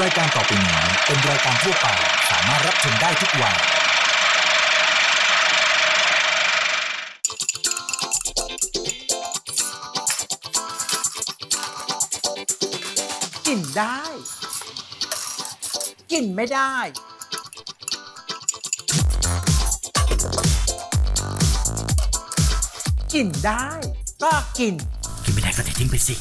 ายการต่อไปนี้เป็นรายการทั่วไปสามารถรับชมได้ทุกวัยกินได้กินไม่ได้กินได้ก็กินไม่ได้ก็ทิ้งไปสิ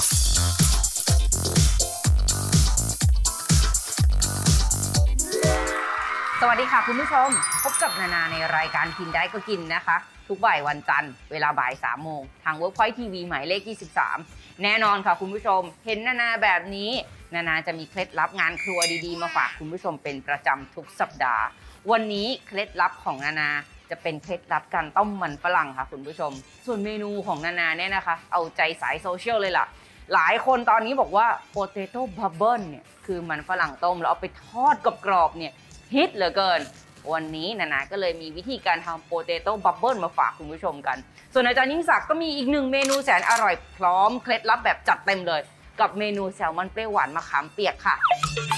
สวัสดีค่ะคุณผู้ชมพบกับนานาในรายการกินได้ก็กินนะคะทุกบ่ายวันจันทร์เวลาบ่าย 3 โมงทาง Workpoint TV หมายเลข 23แน่นอนค่ะคุณผู้ชมเห็นนานาแบบนี้นานาจะมีเคล็ดลับงานครัวดีๆมาฝากคุณผู้ชมเป็นประจำทุกสัปดาห์วันนี้เคล็ดลับของนานาจะเป็นเคล็ดลับการต้มมันฝรั่งค่ะคุณผู้ชมส่วนเมนูของนานาเนี่ยนะคะเอาใจสายโซเชียลเลยล่ะหลายคนตอนนี้บอกว่า potato bubble เนี่ยคือมันฝรั่งต้มแล้วเอาไปทอดกรอบๆเนี่ยฮิตเหลือเกินวันนี้นานาก็เลยมีวิธีการทำ potato bubble มาฝากคุณผู้ชมกันส่วนอาจารย์ยิ่งศักดิ์ก็มีอีกหนึ่งเมนูแสนอร่อยพร้อมเคล็ดลับแบบจัดเต็มเลยกับเมนูแซลมอนเปรี้ยวหวานมะขามเปียกค่ะ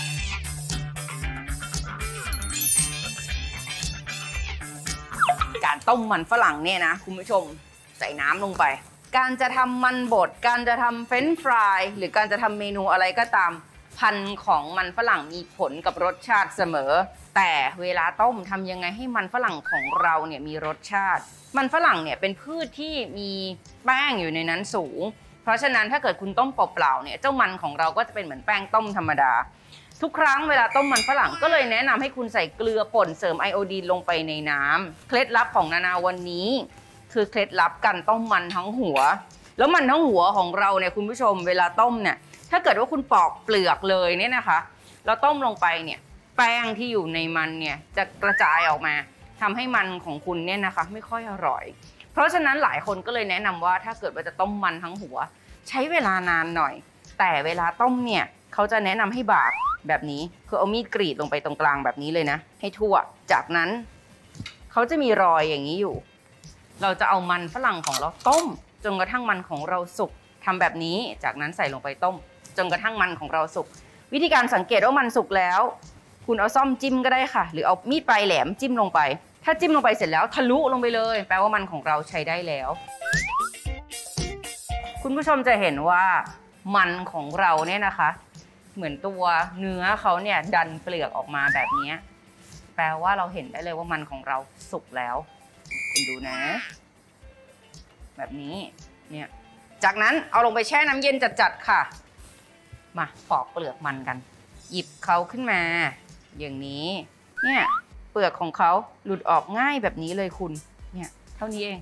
การต้มมันฝรั่งเนี่ยนะคุณผู้ชมใส่น้ำลงไปการจะทำมันบดการจะทำเฟรนช์ฟรายหรือการจะทำเมนูอะไรก็ตามพันธุ์ของมันฝรั่งมีผลกับรสชาติเสมอแต่เวลาต้มทำยังไงให้มันฝรั่งของเราเนี่ยมีรสชาติมันฝรั่งเนี่ยเป็นพืชที่มีแป้งอยู่ในนั้นสูงเพราะฉะนั้นถ้าเกิดคุณต้มเปล่าๆเนี่ยเจ้ามันของเราก็จะเป็นเหมือนแป้งต้มธรรมดาทุกครั้งเวลาต้มมันฝรั่งก็เลยแนะนำให้คุณใส่เกลือป่นเสริมไอโอดีนลงไปในน้ำเคล็ดลับของนานาวันนี้คือเคล็ดลับการต้มมันทั้งหัวแล้วมันทั้งหัวของเราเนี่ยคุณผู้ชมเวลาต้มเนี่ยถ้าเกิดว่าคุณปอกเปลือกเลยเนี่ยนะคะแล้วต้มลงไปเนี่ยแป้งที่อยู่ในมันเนี่ยจะกระจายออกมาทำให้มันของคุณเนี่ยนะคะไม่ค่อยอร่อยเพราะฉะนั้นหลายคนก็เลยแนะนำว่าถ้าเกิดว่าจะต้มมันทั้งหัวใช้เวลานานหน่อยแต่เวลาต้มเนี่ยเขาจะแนะนำให้บากแบบนี้คือเอามีดกรีดลงไปตรงกลางแบบนี้เลยนะให้ทั่วจากนั้นเขาจะมีรอยอย่างนี้อยู่เราจะเอามันฝรั่งของเราต้มจนกระทั่งมันของเราสุกทำแบบนี้จากนั้นใส่ลงไปต้มจนกระทั่งมันของเราสุกวิธีการสังเกตว่ามันสุกแล้วคุณเอาซ่อมจิ้มก็ได้ค่ะหรือเอามีดปลายแหลมจิ้มลงไปถ้าจิ้มลงไปเสร็จแล้วทะลุลงไปเลยแปลว่ามันของเราใช้ได้แล้วคุณผู้ชมจะเห็นว่ามันของเราเนี่ยนะคะเหมือนตัวเนื้อเขาเนี่ยดันเปลือกออกมาแบบนี้แปลว่าเราเห็นได้เลยว่ามันของเราสุกแล้วคุณดูนะแบบนี้เนี่ยจากนั้นเอาลงไปแช่น้ำเย็นจัดๆค่ะมาปอกเปลือกมันกันหยิบเขาขึ้นมาอย่างนี้เนี่ยเปลือกของเขาหลุดออกง่ายแบบนี้เลยคุณเนี่ยเท่านี้เอง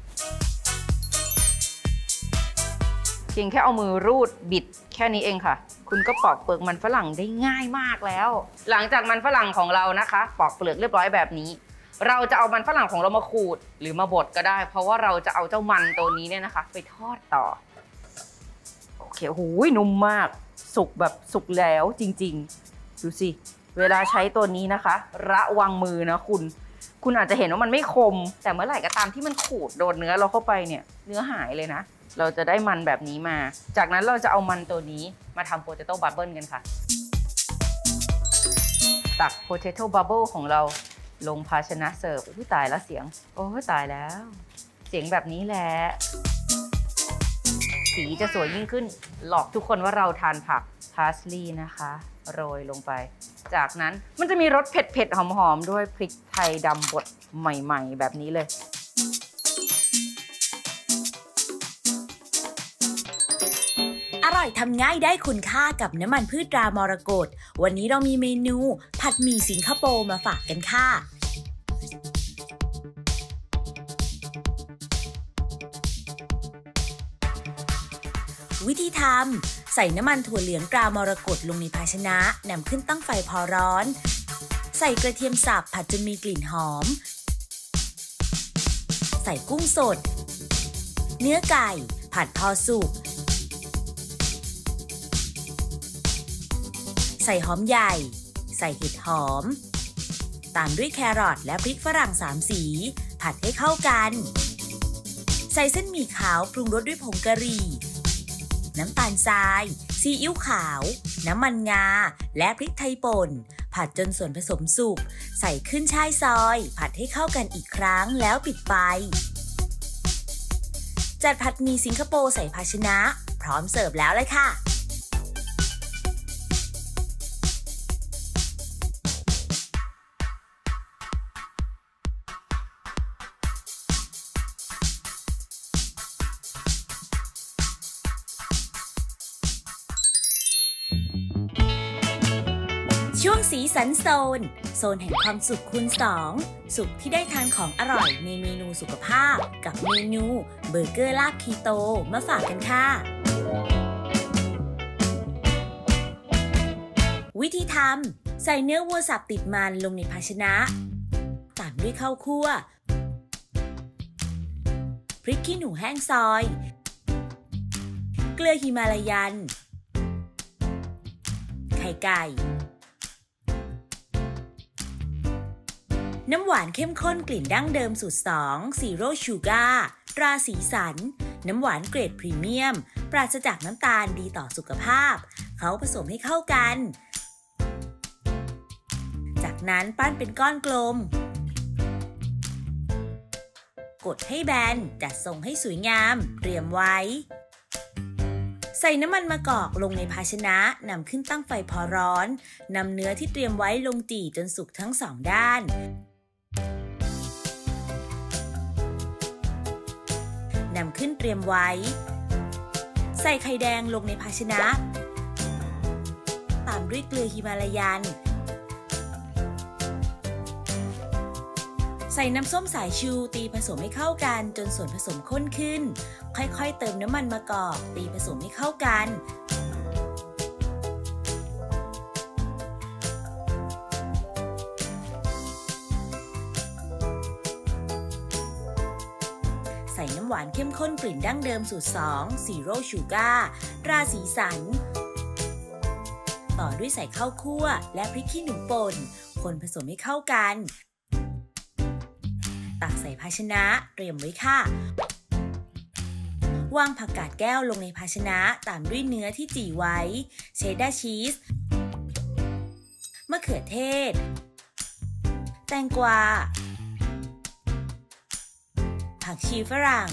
เพียงแค่เอามือรูดบิดแค่นี้เองค่ะคุณก็ปอกเปลือกมันฝรั่งได้ง่ายมากแล้วหลังจากมันฝรั่งของเรานะคะปอกเปลือกเรียบร้อยแบบนี้เราจะเอามันฝรั่งของเรามาขูดหรือมาบดก็ได้เพราะว่าเราจะเอาเจ้ามันตัวนี้เนี่ยนะคะไปทอดต่อโอเคโอ้ยนุ่มมากสุกแบบสุกแล้วจริงๆดูสิเวลาใช้ตัวนี้นะคะระวังมือนะคุณอาจจะเห็นว่ามันไม่คมแต่เมื่อไหร่ก็ตามที่มันขูดโดนเนื้อเราเข้าไปเนี่ยเนื้อหายเลยนะเราจะได้มันแบบนี้มาจากนั้นเราจะเอามันตัวนี้มาทำ potato bubble กันค่ะตัก potato bubble ของเราลงภาชนะเสิร์ฟอุ้ยตายแล้วเสียงโอ้ยตายแล้วเสียงแบบนี้แหละสีจะสวยยิ่งขึ้นหลอกทุกคนว่าเราทานผักพาสลีย์นะคะโรยลงไปจากนั้นมันจะมีรสเผ็ดๆหอมๆด้วยพริกไทยดำบดใหม่ๆแบบนี้เลยอร่อยทำง่ายได้คุณค่ากับน้ำมันพืชตรามรกตวันนี้เรามีเมนูผัดหมี่สิงคโปร์มาฝากกันค่ะวิธีทำใส่น้ำมันถั่วเหลืองตรามรกตลงในภาชนะนำขึ้นตั้งไฟพอร้อนใส่กระเทียมสับผัดจนมีกลิ่นหอมใส่กุ้งสดเนื้อไก่ผัดพอสุกใส่หอมใหญ่ใส่เห็ดหอมตามด้วยแครอทและพริกฝรั่ง3สีผัดให้เข้ากันใส่เส้นหมี่ขาวปรุงรสด้วยผงกะหรี่น้ำตาลทรายซีซีอิ๊วขาว น้ำมันงา และพริกไทยป่นผัดจนส่วนผสมสุกใส่ขึ้นช่ายซอยผัดให้เข้ากันอีกครั้งแล้วปิดไฟจัดผัดหมี่สิงคโปร์ใส่ภาชนะพร้อมเสิร์ฟแล้วเลยค่ะช่วงสีสันโซนแห่งความสุขคูณ2สุขที่ได้ทานของอร่อยในเมนูสุขภาพกับเมนูเบอร์เกอร์ลาบคีโตมาฝากกันค่ะวิธีทำใส่เนื้อวัวสับติดมันลงในภาชนะตามด้วยข้าวคั่วพริกขี้หนูแห้งซอยเกลือฮิมาลายันไข่ไก่น้ำหวานเข้มข้นกลิ่นดั้งเดิมสูตร2 Zero Sugar ตราสีสันน้ำหวานเกรดพรีเมียมปราศจากน้ำตาลดีต่อสุขภาพเขาผสมให้เข้ากันจากนั้นปั้นเป็นก้อนกลมกดให้แบนจัดทรงให้สวยงามเตรียมไว้ใส่น้ำมันมะกอกลงในภาชนะนำขึ้นตั้งไฟพอร้อนนำเนื้อที่เตรียมไว้ลงจี่จนสุกทั้ง2ด้านนำขึ้นเตรียมไว้ใส่ไข่แดงลงในภาชนะตามด้วยเกลือฮิมาลายันใส่น้ำส้มสายชูตีผสมให้เข้ากันจนส่วนผสมข้นขึ้นค่อยๆเติมน้ำมันมะกอกตีผสมให้เข้ากันใส่น้ำหวานเข้มข้นกลิ่นดั้งเดิมสูตร2 Zero Sugar ตราสีสันต่อด้วยใส่ข้าวคั่วและพริกขี้หนูป่นคนผสมให้เข้ากันตักใส่ภาชนะเตรียมไว้ค่ะวางผักกาดแก้วลงในภาชนะตามด้วยเนื้อที่จี่ไว้เชดดาร์ชีสมะเขือเทศแตงกวาผักชีฝรั่ง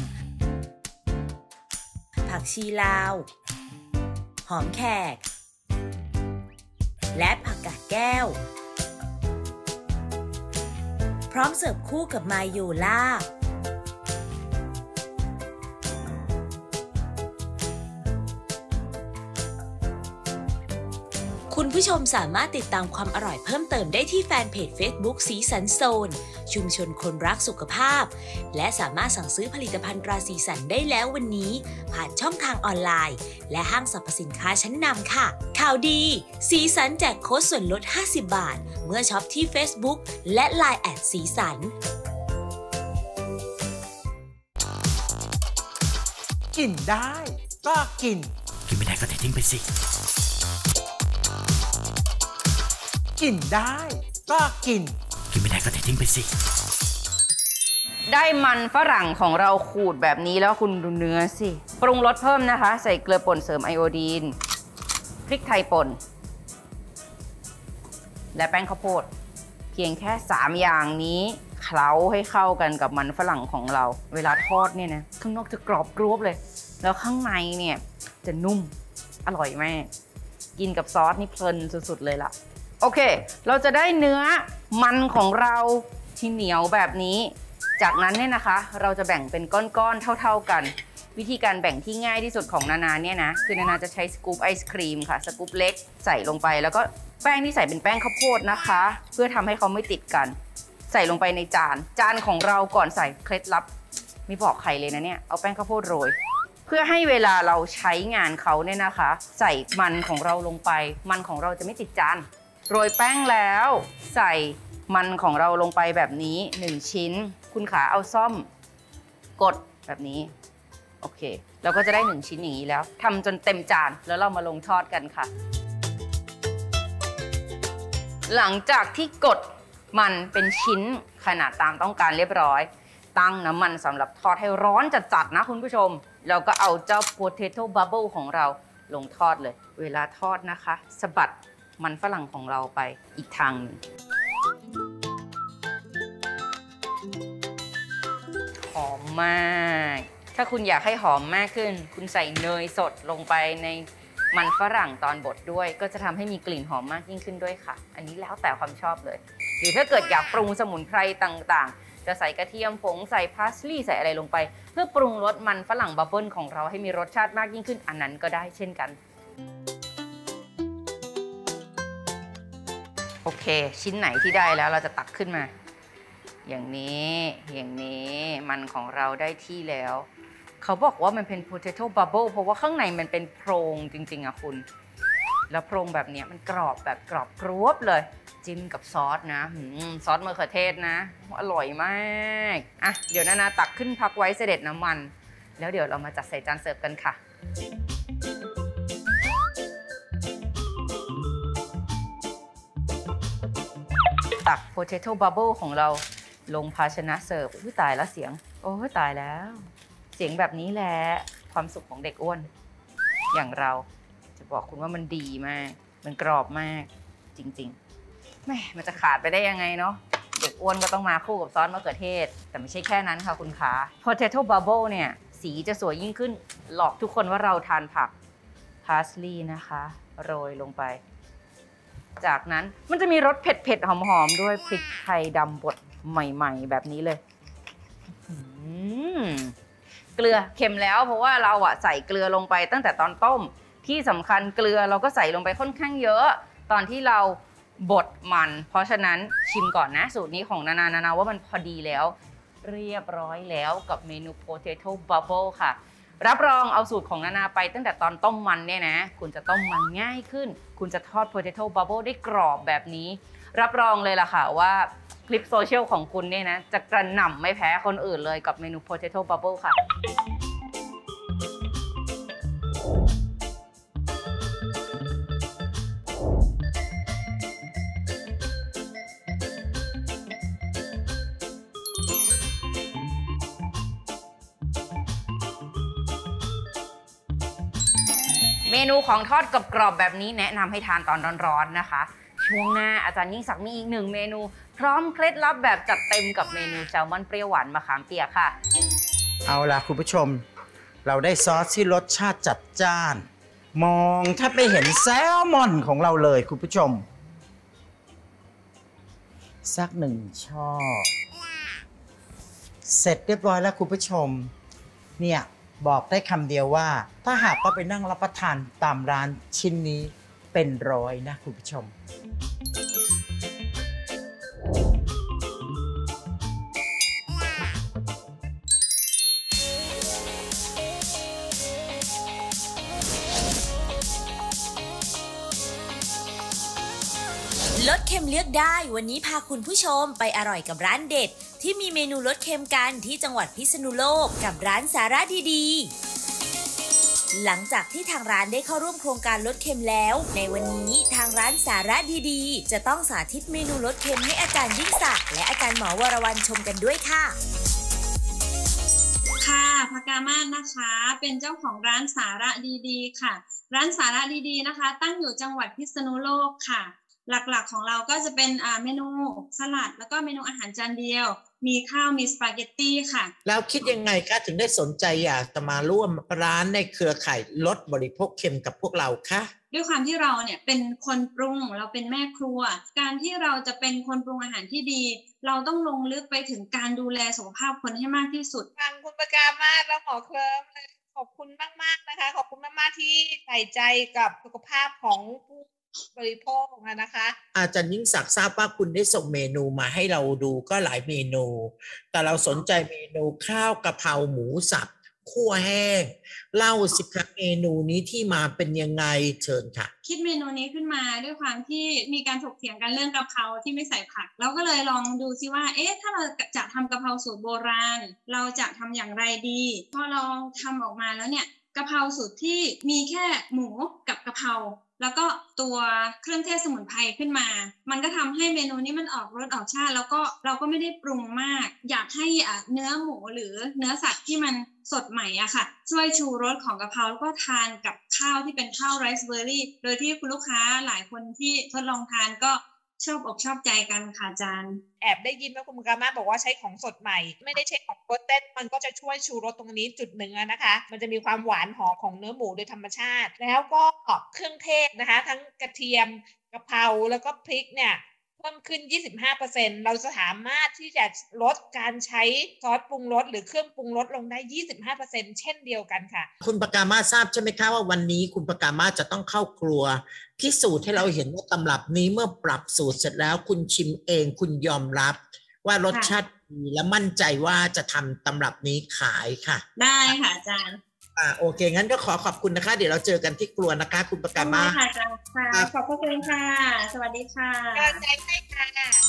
ผักชีลาวหอมแขกและผักกาดแก้วพร้อมเสิร์ฟคู่กับมายโยล่าคุณผู้ชมสามารถติดตามความอร่อยเพิ่มเติมได้ที่แฟนเพจ Facebook สีสันโซนชุมชนคนรักสุขภาพและสามารถสั่งซื้อผลิตภัณฑ์ตราสีสันได้แล้ววันนี้ผ่านช่องทางออนไลน์และห้างสรรพสินค้าชั้นนำค่ะข่าวดีสีสันแจกโค้ดส่วนลด50 บาทเมื่อช็อปที่ Facebook และ LINE แอดสีสันกินได้ก็กินไม่ได้ก็ทิ้งไปสิกินได้ก็กินไม่ได้ก็ทิ้งไปสิได้มันฝรั่งของเราขูดแบบนี้แล้วคุณดูเนื้อสิปรุงรสเพิ่มนะคะใส่เกลือป่นเสริมไอโอดีนพริกไทยป่นและแป้งข้าวโพดเพียงแค่3อย่างนี้เคล้าให้เข้ากันกับมันฝรั่งของเราเวลาทอดเนี่ยนะข้างนอกจะกรอบกรุบเลยแล้วข้างในเนี่ยจะนุ่มอร่อยมากกินกับซอสนี่เพลินสุดๆเลยล่ะโอเคเราจะได้เนื้อมันของเราที่เหนียวแบบนี้จากนั้นเนี่ยนะคะเราจะแบ่งเป็นก้อนๆเท่าๆกันวิธีการแบ่งที่ง่ายที่สุดของนานาเนี่ยนะคือนานาจะใช้สกู๊ปไอศครีมค่ะสกู๊ปเล็กใส่ลงไปแล้วก็แป้งที่ใส่เป็นแป้งข้าวโพดนะคะเพื่อทำให้เขาไม่ติดกันใส่ลงไปในจานของเราก่อนใส่เคล็ดลับไม่บอกใครเลยนะเนี่ยเอาแป้งข้าวโพดโรยเพื่อให้เวลาเราใช้งานเขาเนี่ยนะคะใส่มันของเราลงไปมันของเราจะไม่ติดจานโรยแป้งแล้วใส่มันของเราลงไปแบบนี้1ชิ้นคุณขาเอาซ่อมกดแบบนี้โอเคเราก็จะได้1ชิ้นอย่างนี้แล้วทำจนเต็มจานแล้วเรามาลงทอดกันค่ะหลังจากที่กดมันเป็นชิ้นขนาดตามต้องการเรียบร้อยตั้งน้ำมันสำหรับทอดให้ร้อนจัดๆนะคุณผู้ชมเราก็เอาเจ้า potato bubble ของเราลงทอดเลยเวลาทอดนะคะสะบัดมันฝรั่งของเราไปอีกทางหนึ่งหอมมากถ้าคุณอยากให้หอมมากขึ้นคุณใส่เนยสดลงไปในมันฝรั่งตอนบดด้วยก็จะทำให้มีกลิ่นหอมมากยิ่งขึ้นด้วยค่ะอันนี้แล้วแต่ความชอบเลยหรือถ้าเกิดอยากปรุงสมุนไพรต่างๆจะใส่กระเทียมผงใส่พาสลีย์ใส่อะไรลงไปเพื่อปรุงรสมันฝรั่งบับเบิ้ลของเราให้มีรสชาติมากยิ่งขึ้นอันนั้นก็ได้เช่นกันโอเคชิ้นไหนที่ได้แล้วเราจะตักขึ้นมาอย่างนี้มันของเราได้ที่แล้วเขาบอกว่ามันเป็น potato bubble เพราะว่าข้างในมันเป็นโพรงจริงๆอะคุณแล้วโพรงแบบนี้มันกรอบแบบกรอบกรอบเลยจิ้มกับซอสนะซอสมะเขือเทศนะอร่อยมากอ่ะเดี๋ยวนาตักขึ้นพักไว้เสด็จน้ำมันแล้วเดี๋ยวเรามาจัดใส่จานเสิร์ฟกันค่ะตัก potato bubble ของเราลงภาชนะเสิร์ฟอุ้ยตายแล้วเสียงโอ้ยตายแล้วเสียงแบบนี้แหละความสุขของเด็กอ้วนอย่างเราจะบอกคุณว่ามันดีมากมันกรอบมากจริงๆแม่มันจะขาดไปได้ยังไงเนาะเด็กอ้วนก็ต้องมาคู่กับซอสมะเขือเทศแต่ไม่ใช่แค่นั้นค่ะคุณขา potato bubble เนี่ยสีจะสวยยิ่งขึ้นหลอกทุกคนว่าเราทานผักพาสลีย์นะคะโรยลงไปจากนั้นมันจะมีรสเผ็ดๆหอมๆด้วยพริกไทยดำบดใหม่ๆแบบนี้เลยเกลือเค็มแล้วเพราะว่าเราใส่เกลือลงไปตั้งแต่ตอนต้มที่สำคัญเกลือเราก็ใส่ลงไปค่อนข้างเยอะตอนที่เราบดมันเพราะฉะนั้นชิมก่อนนะสูตรนี้ของนาว่ามันพอดีแล้วเรียบร้อยแล้วกับเมนู potato bubble ค่ะรับรองเอาสูตรของนาไปตั้งแต่ตอนต้มมันเนี่ยนะคุณจะต้มมันง่ายขึ้นคุณจะทอด potato bubble ได้กรอบแบบนี้รับรองเลยล่ะค่ะว่าคลิปโซเชียลของคุณเนี่ยนะจะกระหน่ำไม่แพ้คนอื่นเลยกับเมนู potato bubble ค่ะเมนูของทอดกรอบๆแบบนี้แนะนำให้ทานตอนร้อนๆนะคะช่วงหน้าอาจารย์ยิ่งศักดิ์มีอีกหนึ่งเมนูพร้อมเคล็ดลับแบบจัดเต็มกับเมนูแซลมอนเปรี้ยวหวานมะขามเปียกค่ะเอาล่ะคุณผู้ชมเราได้ซอสที่รสชาติจัดจ้านมองถ้าไปเห็นแซลมอนของเราเลยคุณผู้ชมสักหนึ่งช่อเสร็จเรียบร้อยแล้วคุณผู้ชมเนี่ยบอกได้คำเดียวว่าถ้าหากว่าไปนั่งรับประทานตามร้านชิ้นนี้เป็นร้อยนะคุณผู้ชมลดเค็มเลือกได้วันนี้พาคุณผู้ชมไปอร่อยกับร้านเด็ดที่มีเมนูลดเค็มกันที่จังหวัดพิษณุโลกกับร้านสาระดีๆหลังจากที่ทางร้านได้เข้าร่วมโครงการลดเค็มแล้วในวันนี้ทางร้านสาระดีๆจะต้องสาธิตเมนูลดเค็มให้อาจารย์ยิ่งศักดิ์และอาจารย์หมอวรวรรณชมกันด้วยค่ะค่ะภกามาศนะคะเป็นเจ้าของร้านสาระดีๆค่ะร้านสาระดีๆนะคะตั้งอยู่จังหวัดพิษณุโลกค่ะหลักๆของเราก็จะเป็นเมนูสลัดแล้วก็เมนูอาหารจานเดียวมีข้าวมีสปาเกตตี้ค่ะแล้วคิดยังไงคะถึงได้สนใจอยากจะมาร่วมร้านในเครือข่ายลดบริโภคเค็มกับพวกเราคะด้วยความที่เราเนี่ยเป็นคนปรุงเราเป็นแม่ครัวการที่เราจะเป็นคนปรุงอาหารที่ดีเราต้องลงลึกไปถึงการดูแลสุขภาพคนให้มากที่สุดฟังคุณประกามาศแล้วหมอเคลิ้มเลยขอบคุณมากๆนะคะขอบคุณมากๆที่ใส่ใจกับสุขภาพของผู้บริโภคนะคะอาจารย์ยิ่งศักดิ์ทราบว่าคุณได้ส่งเมนูมาให้เราดูก็หลายเมนูแต่เราสนใจเมนูข้าวกะเพราหมูสับคั่วแห้งเล่าสิครับเมนูนี้ที่มาเป็นยังไงเชิญค่ะคิดเมนูนี้ขึ้นมาด้วยความที่มีการถกเถียงกันเรื่องกะเพราที่ไม่ใส่ผักเราก็เลยลองดูซิว่าถ้าเราจะทำกะเพราสูตรโบราณเราจะทำอย่างไรดีพอลองทำออกมาแล้วเนี่ยกะเพราสูตรที่มีแค่หมูกับกะเพราแล้วก็ตัวเครื่องเทศสมุนไพรขึ้นมามันก็ทำให้เมนูนี้มันออกรสออกชาติแล้วก็เราก็ไม่ได้ปรุงมากอยากให้เนื้อหมูหรือเนื้อสัตว์ที่มันสดใหม่อะค่ะช่วยชูรสของกะเพราแล้วก็ทานกับข้าวที่เป็นข้าวไรซ์เบอร์รี่โดยที่คุณลูกค้าหลายคนที่ทดลองทานก็ชอบอกชอบใจกันค่ะอาจารย์แอบได้ยินว่าคุณกามาบอกว่าใช้ของสดใหม่ไม่ได้ใช้ของโปรเต้นมันก็จะช่วยชูรสตรงนี้จุดหนึ่งนะคะมันจะมีความหวานหอมของเนื้อหมูโดยธรรมชาติแล้วก็เครื่องเทศนะคะทั้งกระเทียมกะเพราแล้วก็พริกเนี่ยเพิ่มขึ้น 25% เราจะสามารถที่จะลดการใช้ซอสปรุงรสหรือเครื่องปรุงรสลงได้ 25% เช่นเดียวกันค่ะคุณปากามาทราบใช่ไหมคะว่าวันนี้คุณปากามาจะต้องเข้าครัวพิสูจน์ให้เราเห็นว่าตำรับนี้เมื่อปรับสูตรเสร็จแล้วคุณชิมเองคุณยอมรับว่ารสชาติดีและมั่นใจว่าจะทำตำรับนี้ขายค่ะได้ค่ะอาจารย์โอเคงั้นก็ขอบคุณนะคะเดี๋ยวเราเจอกันที่ครัวนะคะคุณปากามาค่ะอาจารย์ค่ะขอบคุณค่ะสวัสดีค่ะกำลังใจให้ค่ะ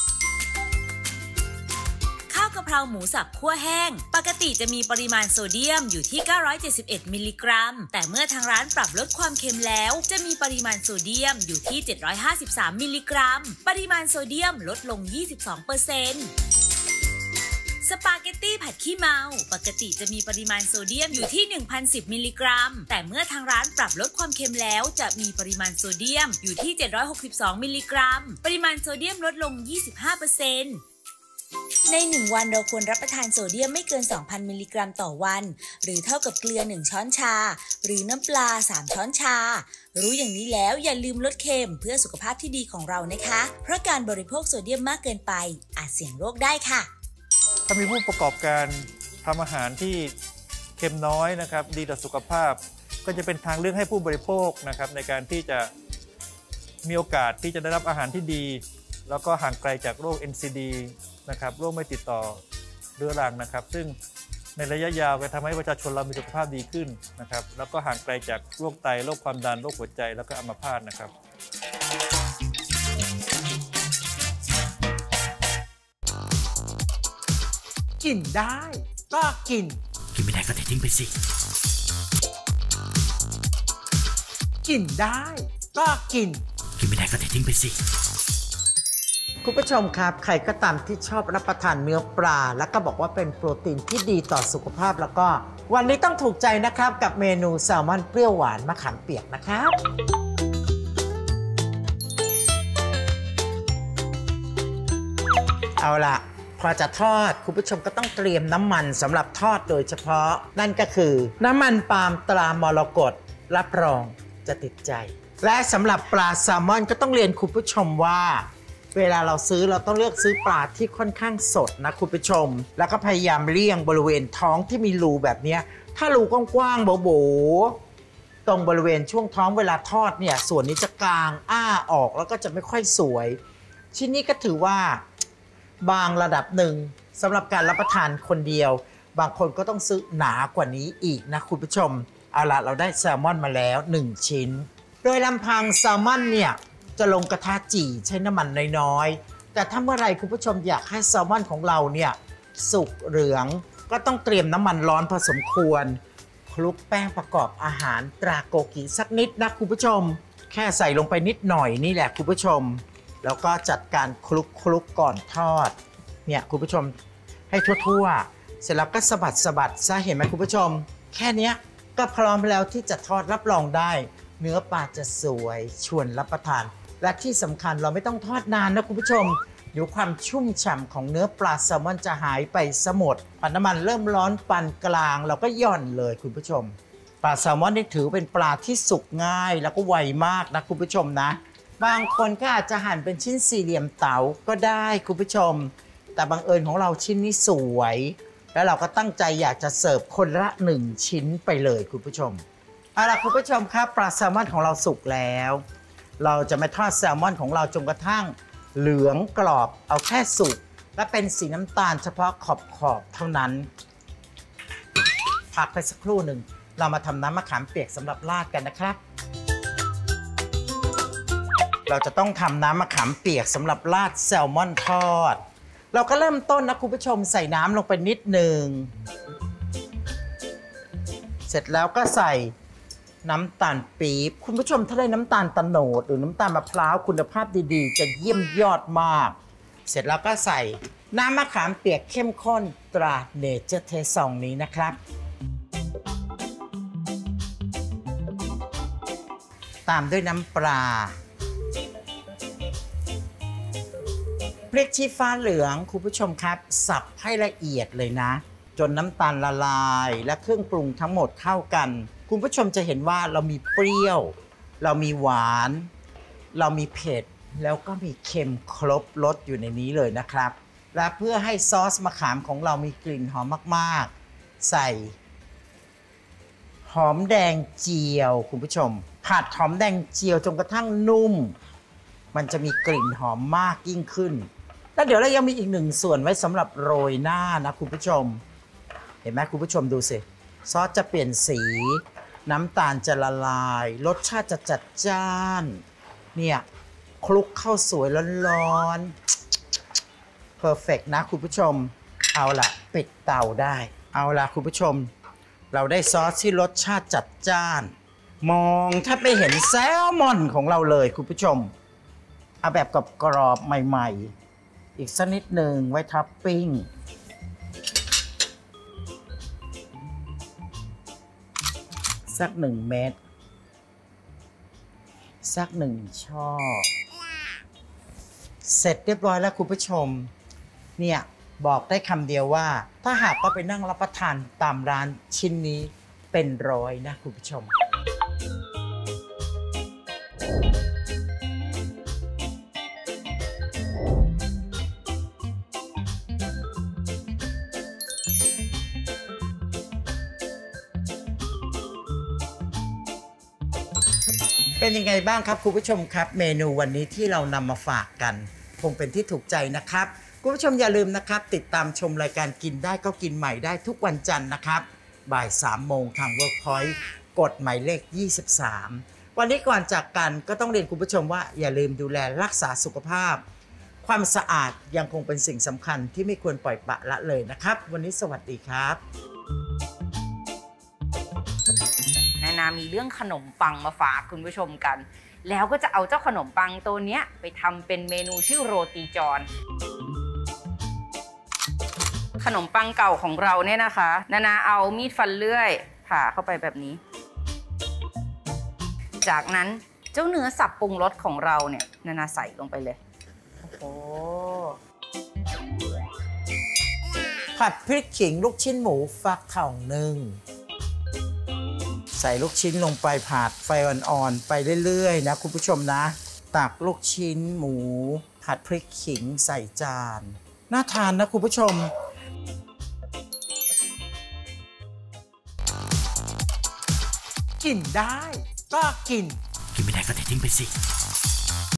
ข้าวกะเพราหมูสับคั่วแห้งปกติจะมีปริมาณโซเดียมอยู่ที่971มิลลิกรัมแต่เมื่อทางร้านปรับลดความเค็มแล้วจะมีปริมาณโซเดียมอยู่ที่753มิลลิกรัมปริมาณโซเดียมลดลง 22%สปาเกตตี้ผัดขี้เมาปกติจะมีปริมาณโซเดียมอยู่ที่ 1,010 มิลลิกรัมแต่เมื่อทางร้านปรับลดความเค็มแล้วจะมีปริมาณโซเดียมอยู่ที่762มิลลิกรัมปริมาณโซเดียมลดลง 25%ใน1วันเราควรรับประทานโซเดียมไม่เกิน 2,000 มิลลิกรัมต่อวันหรือเท่ากับเกลือ1ช้อนชาหรือน้ำปลา3ช้อนชารู้อย่างนี้แล้วอย่าลืมลดเค็มเพื่อสุขภาพที่ดีของเรานะคะเพราะการบริโภคโซเดียมมากเกินไปอาจเสี่ยงโรคได้ค่ะถ้ามีผู้ประกอบการทำอาหารที่เค็มน้อยนะครับดีต่อสุขภาพก็จะเป็นทางเลือกให้ผู้บริโภคนะครับในการที่จะมีโอกาสที่จะได้รับอาหารที่ดีแล้วก็ห่างไกลจากโรค NCD นะครับโรคไม่ติดต่อเรื้อรังนะครับซึ่งในระยะยาวจะทำให้ประชาชนเรามีสุขภาพดีขึ้นนะครับแล้วก็ห่างไกลจากโรคไตโรคความดันโรคหัวใจแล้วก็อัมพาตนะครับกินได้ก็กินไม่ได้ก็ทิ้งไปสิกินได้ก็กินไม่ได้ก็ทิ้งไปสิคุณผู้ชมครับใครก็ตามที่ชอบรับประทานเนื้อปลาแล้วก็บอกว่าเป็นโปรตีนที่ดีต่อสุขภาพแล้วก็วันนี้ต้องถูกใจนะครับกับเมนูแซลมอนเปรี้ยวหวานมะขามเปียกนะครับเอาล่ะพอจะทอดคุณผู้ชมก็ต้องเตรียมน้ำมันสำหรับทอดโดยเฉพาะนั่นก็คือน้ำมันปาล์มตรามรกตรับรองจะติดใจและสำหรับปลาแซลมอนก็ต้องเรียนคุณผู้ชมว่าเวลาเราซื้อเราต้องเลือกซื้อปลาที่ค่อนข้างสดนะคุณผู้ชมแล้วก็พยายามเลี่ยงบริเวณท้องที่มีรูแบบนี้ถ้ารูกว้างๆโบๆตรงบริเวณช่วงท้องเวลาทอดเนี่ยส่วนนี้จะกลางออกแล้วก็จะไม่ค่อยสวยชิ้นนี้ก็ถือว่าบางระดับหนึ่งสำหรับการรับประทานคนเดียวบางคนก็ต้องซื้อหนากว่านี้อีกนะคุณผู้ชมเอาล่ะเราได้แซลมอนมาแล้ว1ชิ้นโดยลำพังแซลมอนเนี่ยจะลงกระทะจี่ใช้น้ำมันน้อยๆแต่ถ้าเมื่อไรคุณผู้ชมอยากให้แซลมอนของเราเนี่ยสุกเหลืองก็ต้องเตรียมน้ำมันร้อนพอสมควรคลุกแป้งประกอบอาหารตราโกกิสักนิดนะคุณผู้ชมแค่ใส่ลงไปนิดหน่อยนี่แหละคุณผู้ชมแล้วก็จัดการคลุกก่อนทอดเนี่ยคุณผู้ชมให้ทั่วๆเสร็จแล้วก็สะบัดซะเห็นไหมคุณผู้ชมแค่นี้ก็พร้อมแล้วที่จะทอดรับรองได้เนื้อปลาจะสวยชวนรับประทานและที่สำคัญเราไม่ต้องทอดนานนะคุณผู้ชมเดี๋ยวความชุ่มฉ่ำของเนื้อปลาแซลมอนจะหายไปซะหมดพอน้ำมันเริ่มร้อนปานกลางเราก็หย่อนเลยคุณผู้ชมปลาแซลมอนนี่ถือเป็นปลาที่สุกง่ายแล้วก็ไวมากนะคุณผู้ชมนะบางคนก็อาจจะหั่นเป็นชิ้นสี่เหลี่ยมเต๋าก็ได้คุณผู้ชมแต่บังเอิญของเราชิ้นนี้สวยแล้วเราก็ตั้งใจอยากจะเสิร์ฟคนละ1ชิ้นไปเลยคุณผู้ชมเอาล่ะคุณผู้ชมครับปลาแซลมอนของเราสุกแล้วเราจะไม่ทอดแซลมอนของเราจนกระทั่งเหลืองกรอบเอาแค่สุกและเป็นสีน้ำตาลเฉพาะขอบเท่านั้นพักไปสักครู่หนึ่งเรามาทำน้ำมะขามเปียกสำหรับราดกันนะครับเราจะต้องทำน้ำมะขามเปียกสำหรับราดแซลมอนทอดเราก็เริ่มต้นนะคุณผู้ชมใส่น้ำลงไปนิดหนึ่งเสร็จแล้วก็ใส่น้ำตาลปี๊บคุณผู้ชมถ้าได้น้ำตาลโตนดหรือน้ำตาลมะพร้าวคุณภาพดีๆจะเยี่ยมยอดมากเสร็จแล้วก็ใส่น้ำมะขามเปียกเข้มข้นตราเนเจอร์เทสซองนี้นะครับตามด้วยน้ำปลาพริกชี้ฟ้าเหลืองคุณผู้ชมครับสับให้ละเอียดเลยนะจนน้ำตาลละลายและเครื่องปรุงทั้งหมดเข้ากันคุณผู้ชมจะเห็นว่าเรามีเปรี้ยวเรามีหวานเรามีเผ็ดแล้วก็มีเค็มครบรสอยู่ในนี้เลยนะครับและเพื่อให้ซอสมะขามของเรามีกลิ่นหอมมากๆใส่หอมแดงเจียวคุณผู้ชมผัดหอมแดงเจียวจนกระทั่งนุ่มมันจะมีกลิ่นหอมมากยิ่งขึ้นแล้วเดี๋ยวเรายังมีอีกหนึ่งส่วนไว้สำหรับโรยหน้านะคุณผู้ชมเห็นไหมคุณผู้ชมดูสิซอสจะเปลี่ยนสีน้ำตาลจะละลายรสชาติจะจัดจ้านเนี่ยคลุกข้าวสวยร้อนๆเพอร์เฟกต์นะคุณผู้ชมเอาล่ะปิดเตาได้เอาล่ะคุณผู้ชมเราได้ซอสที่รสชาติจัดจ้านมองถ้าไม่เห็นแซลมอนของเราเลยคุณผู้ชมเอาแบบกรอบๆใหม่ๆอีกสักนิดหนึ่งไว้ท็อปปิ้งสัก1 เม็ดสัก1 ช่อเสร็จเรียบร้อยแล้วคุณผู้ชมเนี่ยบอกได้คำเดียวว่าถ้าหากว่าไปนั่งรับประทานตามร้านชิ้นนี้เป็นร้อยนะคุณผู้ชมเป็นยังไงบ้างครับคุณผู้ชมครับเมนูวันนี้ที่เรานำมาฝากกันคงเป็นที่ถูกใจนะครับคุณผู้ชมอย่าลืมนะครับติดตามชมรายการกินได้ก็กินใหม่ได้ทุกวันจันทร์นะครับบ่าย3 โมงทาง Workpoint กดหมายเลข23วันนี้ก่อนจากกันก็ต้องเรียนคุณผู้ชมว่าอย่าลืมดูแลรักษาสุขภาพความสะอาดยังคงเป็นสิ่งสำคัญที่ไม่ควรปล่อยปละละเลยนะครับวันนี้สวัสดีครับนามีเรื่องขนมปังมาฝากคุณผู้ชมกันแล้วก็จะเอาเจ้าขนมปังตัวเนี้ยไปทำเป็นเมนูชื่อโรตีจอนขนมปังเก่าของเราเนี่ยนะคะนาเอามีดฟันเลื่อยผ่าเข้าไปแบบนี้จากนั้นเจ้าเนื้อสับปรุงรสของเราเนี่ยนาใส่ลงไปเลยโอ้โหผัดพริกขิงลูกชิ้นหมูฟักทองนึ่งใส่ลูกชิ้นลงไปผัดไฟอ่อนๆไปเรื่อยๆนะคุณผู้ชมนะตักลูกชิ้นหมูผัดพริกขิงใส่จานน่าทานนะคุณผู้ชมกินได้ก็กินไม่ได้ก็ทิ้งไปสิ